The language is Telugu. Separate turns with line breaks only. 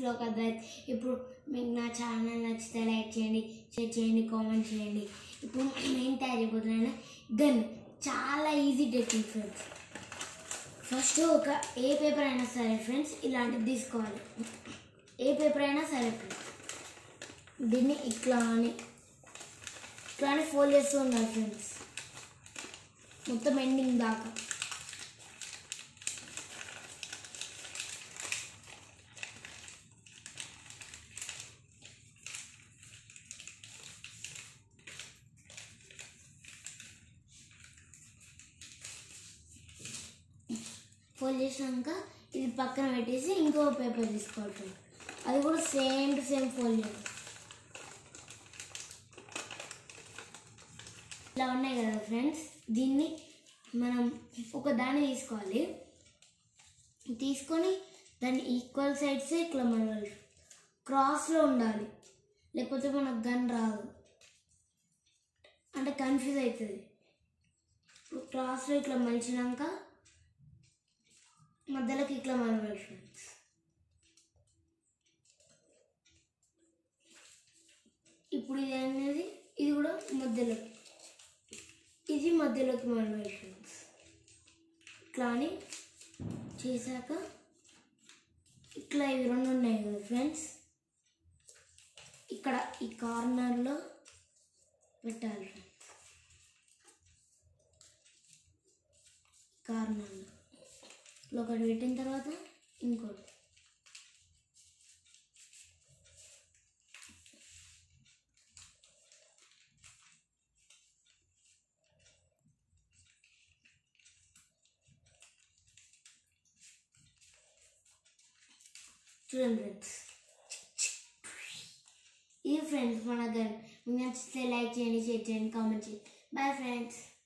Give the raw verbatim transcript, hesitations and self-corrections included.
శ్లోక్ అద్వైత్. ఇప్పుడు మీకు నా ఛానల్ నచ్చితే లైక్ చేయండి, షేర్ చేయండి, కామెంట్ చేయండి. ఇప్పుడు మనం ఏం తయారు చేయబోతున్నాను, గన్. చాలా ఈజీ టెక్నిక్ ఫ్రెండ్స్. ఫస్ట్ ఒక ఏ పేపర్ అయినా సరే ఫ్రెండ్స్ ఇలాంటిది తీసుకోవాలి. ఏ పేపర్ అయినా సరే ఫ్రెండ్స్ దీన్ని ఇట్లా అని ఇట్లా అని ఫోల్డ్ చేస్తూ ఉండాలి ఫ్రెండ్స్, మొత్తం ఎండింగ్ దాకా. ఫోల్డ్ చేసినాక ఇది పక్కన పెట్టేసి ఇంకో పేపర్ తీసుకోవాలి. అది కూడా సేమ్ టు సేమ్ ఫోల్డ్ చేయాలి. ఇలా ఉన్నాయి కదా ఫ్రెండ్స్, దీన్ని మనం ఒక దాన్ని తీసుకోవాలి. తీసుకొని దాన్ని ఈక్వల్ సైడ్స్ ఇట్లా మలవాలి. క్రాస్లో ఉండాలి, లేకపోతే మనకు గన్ రాదు, అంటే కన్ఫ్యూజ్ అవుతుంది. క్రాస్లో ఇట్లా మలిచినాక మధ్యలోకి ఇట్లా మలవాలి ఫ్రెండ్స్. ఇప్పుడు ఇది అనేది ఇది కూడా మధ్యలోకి, ఇది మధ్యలోకి మలవాలి ఫ్రెండ్స్. ఇట్లా అని చేశాక ఇట్లా ఇవి రెండు ఉన్నాయి కదా ఫ్రెండ్స్, ఇక్కడ ఈ కార్నర్లో పెట్టాలి ఫ్రెండ్స్. కార్నర్లో ఒకటి పెట్టిన తర్వాత ఇంకోటి. చూడండి ఫ్రెండ్స్, ఇది ఫ్రెండ్స్ మన గన్. మీకు నచ్చితే లైక్ చేయండి, షేర్ చేయండి, కామెంట్ చేయండి. Bye friends.